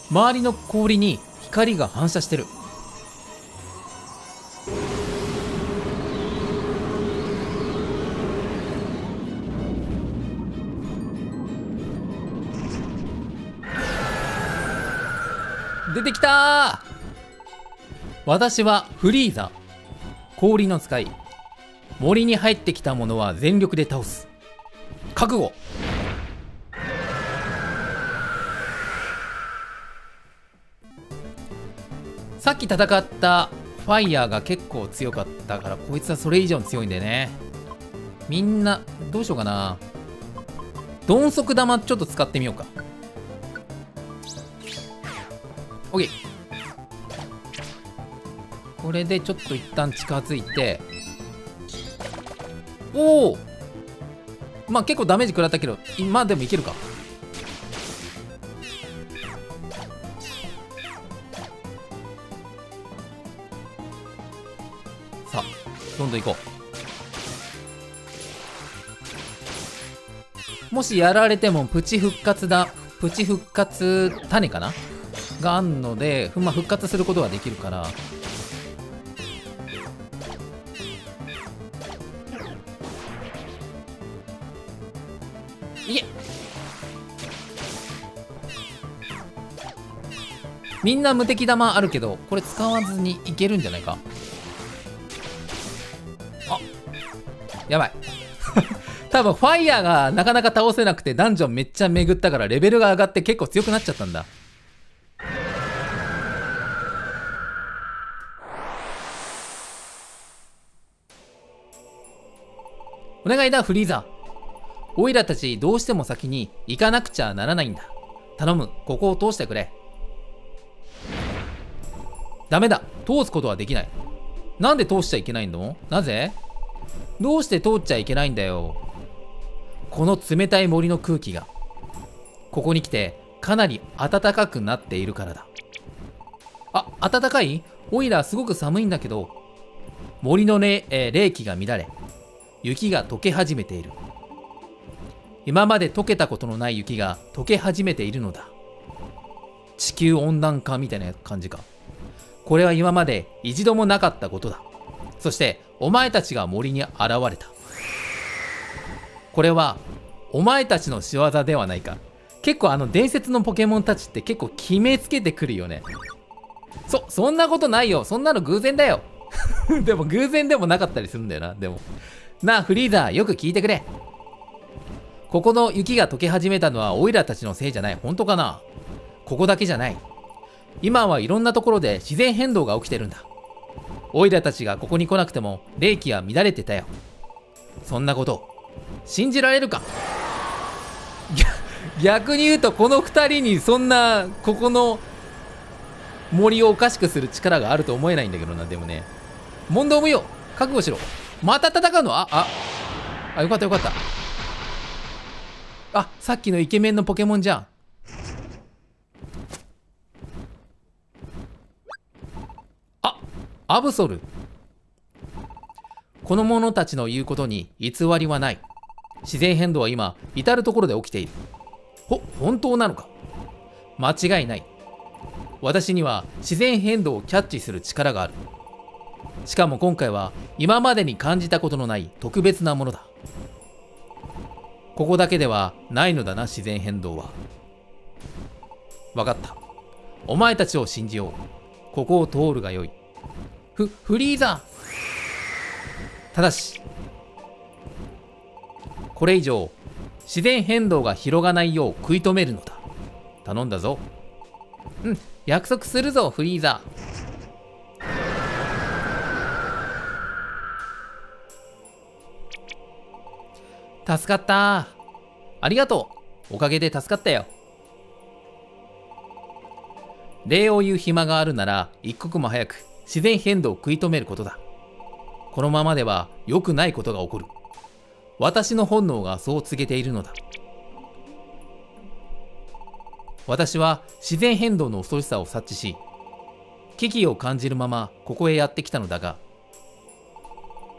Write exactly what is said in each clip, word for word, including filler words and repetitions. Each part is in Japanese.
周りの氷に光が反射してる。出てきたー。私はフリーザ、氷の使い。森に入ってきたものは全力で倒す。覚悟。さっき戦ったファイヤーが結構強かったから、こいつはそれ以上に強いんだよね。みんなどうしようかな。鈍足玉ちょっと使ってみようか。オッケー。これでちょっと一旦近づいて、おお、まあ結構ダメージ食らったけど、今でもいけるか。さあどんどん行こう。もしやられてもプチ復活だ、プチ復活種かながあんので、まあ、復活することはできるから。いえ、みんな無敵玉あるけど、これ使わずにいけるんじゃないか。あ、やばい多分ファイヤーがなかなか倒せなくてダンジョンめっちゃ巡ったからレベルが上がって結構強くなっちゃったんだ。お願いだフリーザ。オイラたちどうしても先に行かなくちゃならないんだ。頼む、ここを通してくれ。ダメだ、通すことはできない。なんで通しちゃいけないの？なぜ？どうして通っちゃいけないんだよ。この冷たい森の空気がここに来てかなり暖かくなっているからだ。あ、暖かい？オイラすごく寒いんだけど。森の、ねえー、冷気が乱れ、雪が溶け始めている。今まで溶けたことのない雪が溶け始めているのだ。地球温暖化みたいな感じか。これは今まで一度もなかったことだ。そしてお前たちが森に現れた。これはお前たちの仕業ではないか。結構あの伝説のポケモンたちって結構決めつけてくるよね。そ、そんなことないよ。そんなの偶然だよ。でも偶然でもなかったりするんだよな。でもなあフリーザー、よく聞いてくれ。ここの雪が溶け始めたのはオイラたちのせいじゃない。本当かな？ここだけじゃない。今はいろんなところで自然変動が起きてるんだ。オイラたちがここに来なくても冷気は乱れてたよ。そんなこと信じられるか？逆に言うとこのふたりにそんなここの森をおかしくする力があると思えないんだけどな。でもね、問答無用、覚悟しろ。また戦うの？あああ、よかったよかった。あ、さっきのイケメンのポケモンじゃん。あ、アブソル。この者たちの言うことに偽りはない。自然変動は今至る所で起きている。ほ、本当なのか？間違いない。私には自然変動をキャッチする力がある。しかも今回は今までに感じたことのない特別なものだ。ここだけではないのだな、自然変動は。わかった。お前たちを信じよう。ここを通るがよい。ふ、フリーザ。ただし、これ以上自然変動が広がないよう食い止めるのだ。頼んだぞ。うん、約束するぞ、フリーザ。助かった。ありがとう。おかげで助かったよ。礼を言う暇があるなら一刻も早く自然変動を食い止めることだ。このままでは良くないことが起こる。私の本能がそう告げているのだ。私は自然変動の恐ろしさを察知し、危機を感じるままここへやってきたのだが、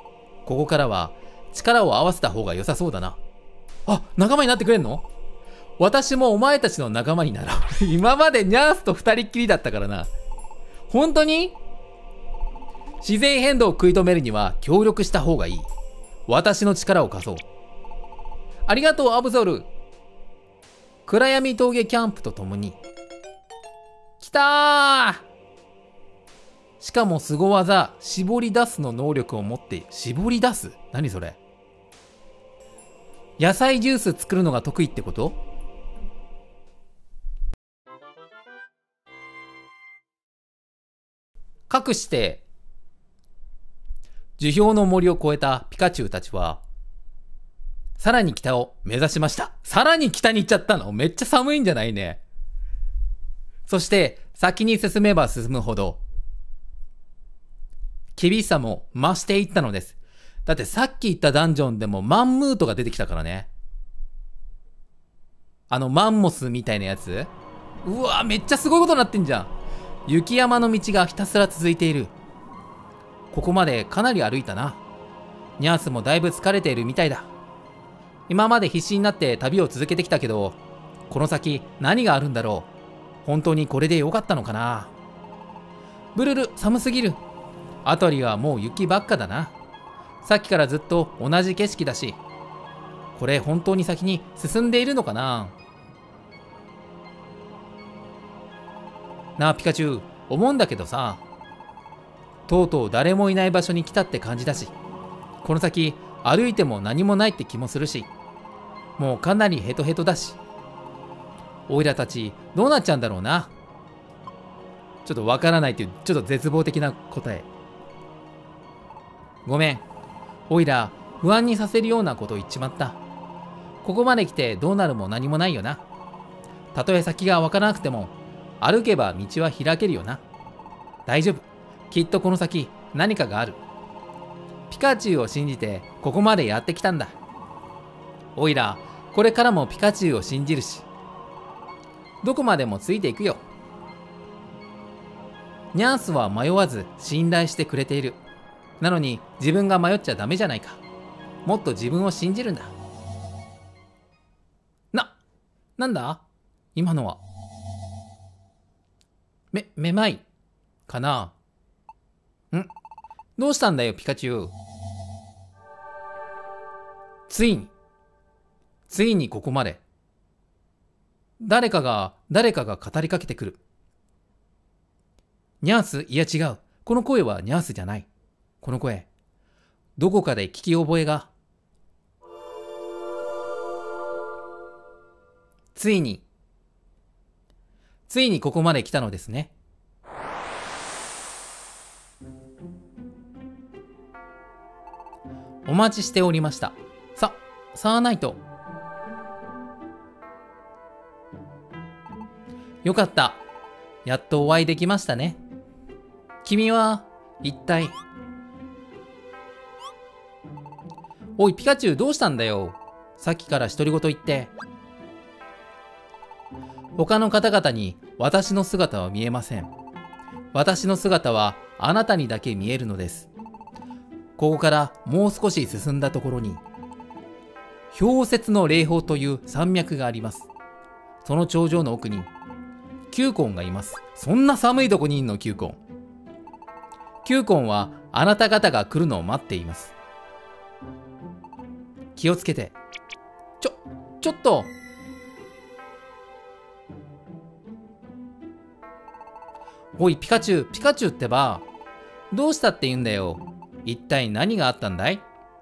ここからは力を合わせた方が良さそうだな。あ、仲間になってくれんの？ 私もお前たちの仲間になろう。今までニャースと二人っきりだったからな。本当に？自然変動を食い止めるには協力した方がいい。私の力を貸そう。ありがとう、アブソル。暗闇峠キャンプとともに。来たー！しかも凄技、絞り出すの能力を持って、絞り出す？何それ？野菜ジュース作るのが得意ってこと？かくして、樹氷の森を越えたピカチュウたちは、さらに北を目指しました。さらに北に行っちゃったの？めっちゃ寒いんじゃないね。そして、先に進めば進むほど、厳しさも増していったのです。だってさっき言ったダンジョンでもマンムートが出てきたからね。あのマンモスみたいなやつ？うわ、めっちゃすごいことになってんじゃん。雪山の道がひたすら続いている。ここまでかなり歩いたな。ニャースもだいぶ疲れているみたいだ。今まで必死になって旅を続けてきたけど、この先何があるんだろう。本当にこれでよかったのかな。ブルル、寒すぎる。あたりはもう雪ばっかだな。さっきからずっと同じ景色だし、これ本当に先に進んでいるのかな。なあピカチュウ、思うんだけどさ、とうとう誰もいない場所に来たって感じだし、この先歩いても何もないって気もするし、もうかなりヘトヘトだし、おいらたちどうなっちゃうんだろうな。ちょっとわからないっていうちょっと絶望的な答え。ごめん、おいら不安にさせるようなこと言っちまった。ここまで来てどうなるも何もないよな。たとえ先がわからなくても歩けば道は開けるよな。大丈夫、きっとこの先何かがある。ピカチュウを信じてここまでやってきたんだ。おいらこれからもピカチュウを信じるし、どこまでもついていくよ。ニャンスは迷わず信頼してくれている。なのに自分が迷っちゃダメじゃないか。もっと自分を信じるんだ。な、なんだ今のは。め、めまいかな。ん、どうしたんだよピカチュウ。ついに、ついにここまで。誰かが、誰かが語りかけてくる。ニャース、いや違う。この声はニャースじゃない。この声、どこかで聞き覚えが。ついに、ついにここまで来たのですね。お待ちしておりました。さ、サーナイト。よかった。やっとお会いできましたね。君は、一体。おい、ピカチュウどうしたんだよ。さっきから独り言言って。他の方々に私の姿は見えません。私の姿はあなたにだけ見えるのです。ここからもう少し進んだところに、氷雪の霊峰という山脈があります。その頂上の奥に、キューコンがいます。そんな寒いとこにいんの、キューコン。キューコンはあなた方が来るのを待っています。気をつけて。ちょ、ちょっと。おい、ピカチュウ、ピカチュウってば、どうしたって言うんだよ。一体何があったんだい？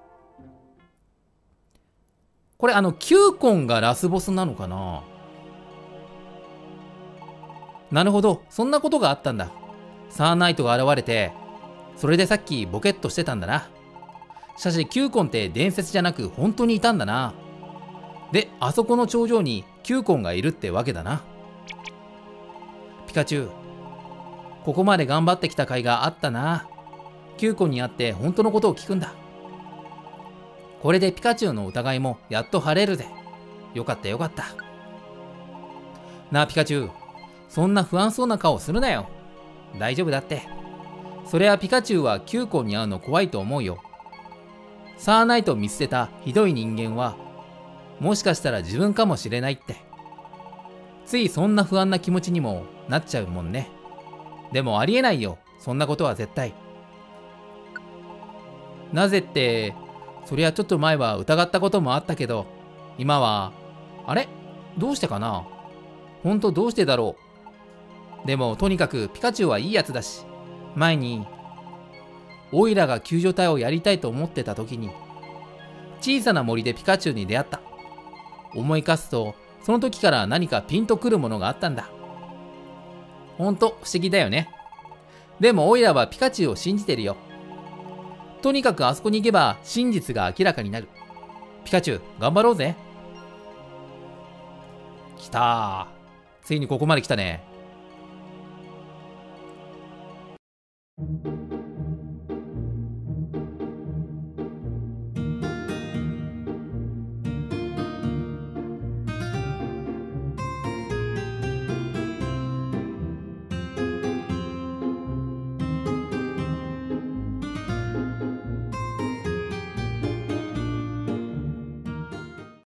これ、あの、キューコンがラスボスなのかな？なるほど、そんなことがあったんだ。サーナイトが現れて、それでさっきボケっとしてたんだな。しかし、キューコンって伝説じゃなく本当にいたんだな。で、あそこの頂上にキューコンがいるってわけだな。ピカチュウ、ここまで頑張ってきた甲斐があったな。キューコンに会って本当のことを聞くんだ。これでピカチュウの疑いもやっと晴れるぜ。よかったよかった。なあピカチュウ、そんな不安そうな顔するなよ。大丈夫だって。そりゃピカチュウはキューコンに会うの怖いと思うよ。サーナイトを見捨てたひどい人間は、もしかしたら自分かもしれないって。 ついそんな不安な気持ちにもなっちゃうもんね。でもありえないよ、そんなことは絶対。なぜって、そりゃちょっと前は疑ったこともあったけど、今は、あれどうしてかな。ほんとどうしてだろう。でもとにかくピカチュウはいいやつだし、前に、オイラが救助隊をやりたいと思ってた時に、小さな森でピカチュウに出会った。思い返すと、その時から何かピンとくるものがあったんだ。ほんと不思議だよね。でもオイラはピカチュウを信じてるよ。とにかくあそこに行けば真実が明らかになる。ピカチュウ、頑張ろうぜ。来たー。ついにここまで来たね。